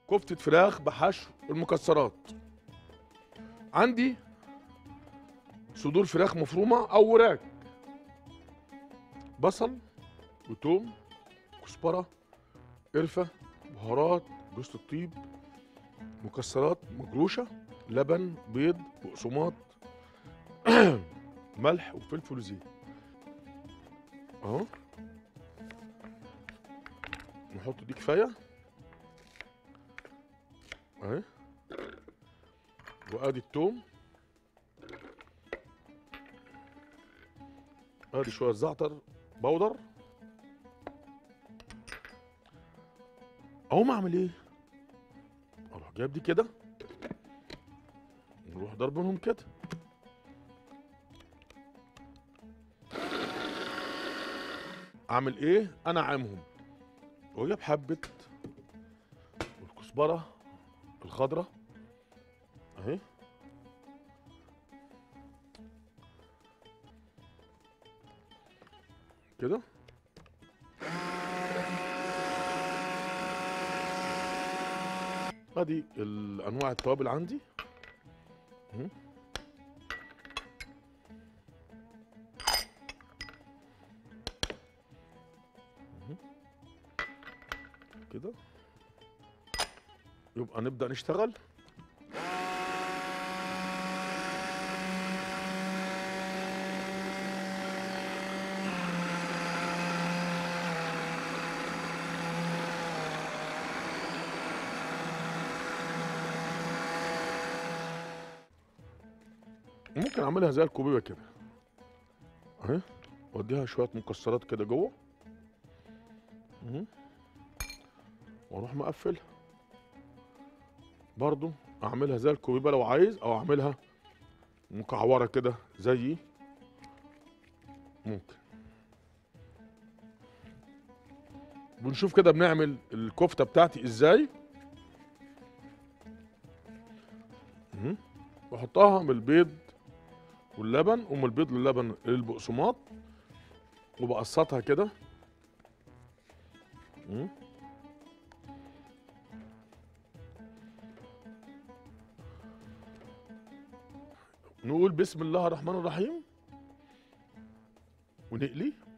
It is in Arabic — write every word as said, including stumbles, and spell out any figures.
كفتة فراخ بحشو المكسرات. عندي صدور فراخ مفرومة أو وراك، بصل وتوم، كزبرة، قرفة، بهارات، جوز الطيب، مكسرات مجروشة، لبن، بيض، بقسماط، ملح وفلفل وزيت. اهو نحط دي كفاية اهي. وادي التوم، ادي شوية زعتر بودر. اقوم اعمل ايه؟ اروح جايب دي كده، نروح ضربهم كده. اعمل ايه؟ انعمهم واجيب حبة الكزبرة الخضراء اهي كده. ادي الانواع التوابل عندي اهي. اهي كده. يبقى نبدأ نشتغل. ممكن اعملها زي الكوبيبه كده اهي، واديها شويه مكسرات كده جوه اهي، واروح مقفلها. برضو اعملها زي الكوبيبه لو عايز، او اعملها مكعوره كده زي ممكن. بنشوف كده بنعمل الكفته بتاعتي ازاي اهي. بحطها من البيض واللبن، ومن البيض للبن للبقسماط، وبقسطها كده اهي. نقول بسم الله الرحمن الرحيم ونقلي.